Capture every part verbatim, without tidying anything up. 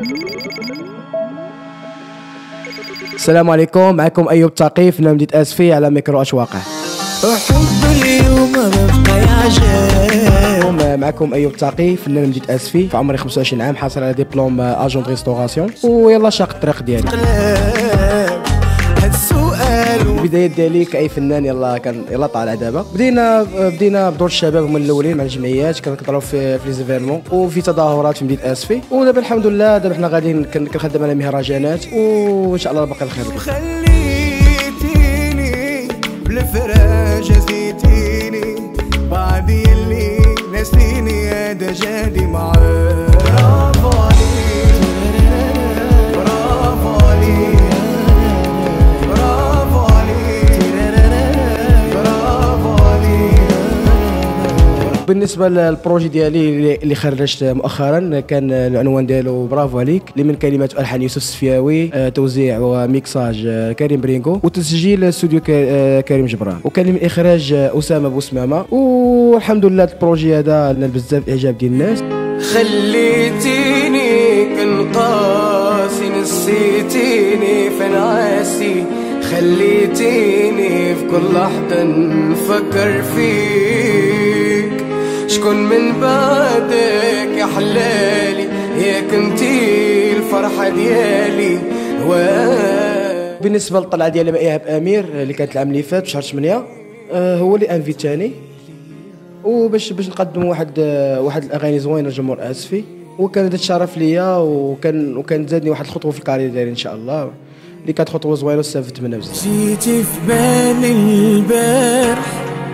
السلام عليكم، معكم أيوب ثقيف من مدينة اسفي على ميكرو أشواقه. حب اليوم ببقى يعجب. معكم أيوب ثقيف من مدينة اسفي، في عمري خمسة وعشرين عام، حاصل على دبلوم اجون ريستوراسيون، ويلا شاق الطريق ديالي. البدايات ديالي كأي فنان يلا كان يلا طالع دابا. بدينا بدينا بدور الشباب هما الاولين مع الجمعيات، كنقدروا في في ليزيفيرمون وفي تظاهرات في مدينة اسفي، ودابا الحمد لله دابا حنا غاديين كنخدم على مهرجانات، وان شاء الله باقي الخير. خليتيني بالفراج زيتيني بعد يلي نسيني هذا جادي معاك. برافو عليك برافو عليك برافو عليك برافو عليك. بالنسبه للبروجي ديالي اللي خرجت مؤخرا، كان العنوان ديالو برافو عليك، اللي من كلمات والحان يوسف السفياوي، توزيع وميكساج كريم برينغو، وتسجيل استوديو كريم جبران، وكان من اخراج اسامه بوسمامه. والحمد لله البروجي هذا نال بزاف اعجاب ديال الناس. خليتيني كنقاسي نسيتيني فين عاسي، خليتيني في كل لحظة نفكر فيك، شكون من بعدك يا حلالي، يا كنتي الفرحة ديالي. بالنسبه للطلعه ديالي مع ايهاب امير اللي كانت العام اللي فات في شهر ثمانية، هو اللي انفيتاني، وباش باش نقدم واحد واحد الاغاني زوينه للجمهور اسفي، وكان هذا الشرف ليا، وكان وكان زادني واحد الخطوه في الكارير ديالي ان شاء الله، اللي كانت خطوه زوينه واستفدت منها بزاف. جيتي في بالي البارح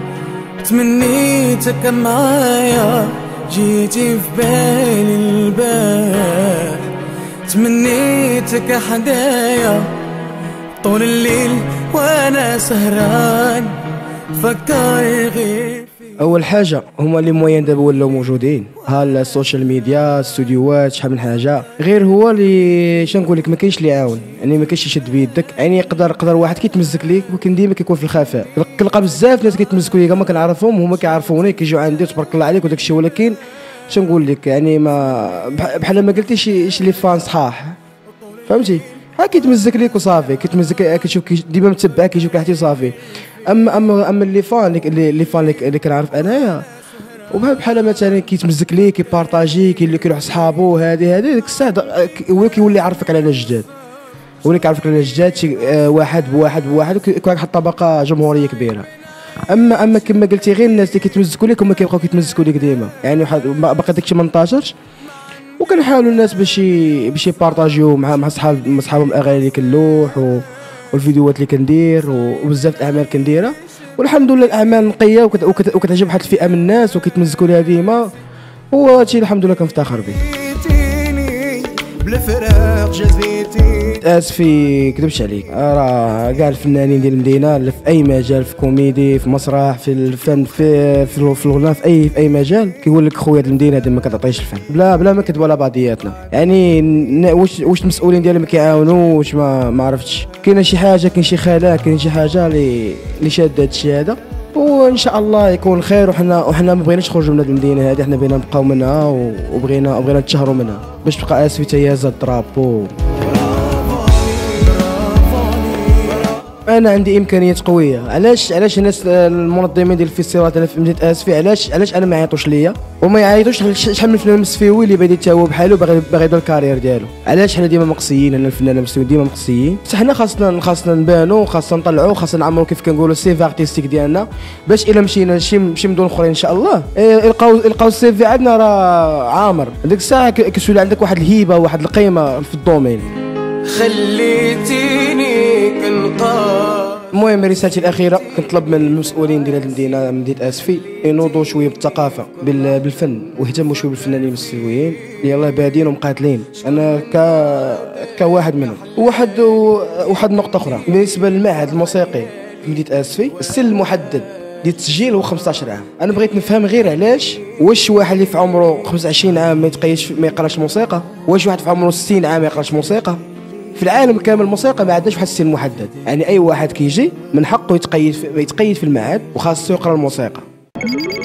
تمنيتك معايا، جيتي في بالي البارح تمنيتك حدايا، طول الليل وانا سهران فكر غير. اول حاجه هما اللي موين دابا ولاو موجودين، ها السوشيال ميديا، استوديوهات، شحال من حاجه، غير هو اللي شنقول لك ما كاينش اللي يعاون، يعني ما كاينش يشد بيدك، يعني يقدر يقدر واحد كيتمزك ليك، ولكن ديما كيكون في الخفاء. كنلقى بزاف ناس كيتمزكوا ليا ما كنعرفهم، هما كيعرفوني، كيجيو عندي تبارك الله عليك وداك الشيء، ولكن شنقول لك يعني ما بحال ما قلتي شي شي لي فان صحاح، فهمتي؟ ها كيتمزك ليك وصافي، كيتمزك كتشوف ديما متبعك كيشوفك حتى صافي. اما اما اما اللي فان اللي فان اللي كنعرف انايا، وبحال بحال مثلا كيتمزك ليك، كيبارطاجي، كيروح صحابو، هذه هذه ديك الساعه هو كيولي يعرفك على الجداد، ولي كيعرفك على الجداد شي واحد بواحد بواحد، وكيكون واحد الطبقه جمهوريه كبيره. اما اما كما قلتي غير الناس اللي كيتمزكوا ليك هما كيبقاو كيتمزكوا ليك ديما، يعني باقي داكشي ما انتشرش، وكنحاولوا الناس باش باش يبارطاجيو مع مع صحاب مع صحابهم الاغاني اللي كنلوح والفيديوهات اللي كندير، وبزاف الاعمال كنديرها، والحمد لله الاعمال نقيه وكتعجب واحد الفئه من الناس وكيتمزكوا لها ديما، وهادشي الحمد لله كنفتخر به. بالفراق جزيتي اسفي كذبش عليك، راه كاع الفنانين ديال المدينه في اي مجال، في كوميدي، في مسرح، في الفن، في في, في الغناء، في اي في اي مجال، كيقول لك خويا المدينه هذه ما كتعطيش الفن، بلا بلا ما كذبوا على بعضياتنا، يعني واش واش المسؤولين ديالهم ما كيعاونوش، ما ما عرفتش، كاينه شي حاجه، كاين شي خلاء، كاين شي حاجه اللي اللي شاده هذا الشيء هذا، وان شاء الله يكون خير. وحنا وحنا ما بغيناش نخرجوا من هذه المدينه هذه، حنا بغينا نبقاو منها، وبغينا وبغينا نتشهروا منها باش تبقى اسفي حتى هي زاد درابو. انا عندي امكانيات قويه، علاش علاش الناس المنظمين ديال الفيستيفالات انا في مدينه اسفي، علاش علاش انا ما يعيطوش ليا وما يعيطوش شحال من فنان مسفيوي اللي بادي حتى هو بحالو باغي باغي يدير الكارير ديالو. علاش حنا ديما مقصيين، انا الفنان المسفيوي ديما مقصيين، بصح حنا خاصنا خاصنا نبانو، خاصنا نطلعو، خاصنا نعمرو كيف كنقولوا السيفي ارتستيك ديالنا، باش الا مشينا لشي شي مدن اخرين ان شاء الله يلقاو يلقاو السيفي عندنا راه عامر، ديك الساعه كتولي عندك واحد الهيبه وواحد القيمه في الدومين. خليتيني كنقاسي. المهم رسالتي الاخيره كنطلب من المسؤولين ديال هذه المدينه مدينه اسفي ينوضوا شويه بالثقافه بالفن، ويهتموا شويه بالفنانين المسفيويين اللي يلاه بادين ومقاتلين، انا ك كواحد منهم. وواحد وواحد نقطه اخرى بالنسبه للمعهد الموسيقي في مدينه اسفي، السن المحدد ديال التسجيل هو خمسطاش عام. انا بغيت نفهم غير علاش، واش واحد اللي في عمره خمسة وعشرين عام ما يتقيش ما يقراش موسيقى، واش واحد في عمره ستين عام ما يقراش موسيقى؟ في العالم كامل الموسيقى ما عندناش واحد السن محدد، يعني اي واحد كيجي من حقه يتقيد في يتقيد في المعهد وخاصو يقرا الموسيقى.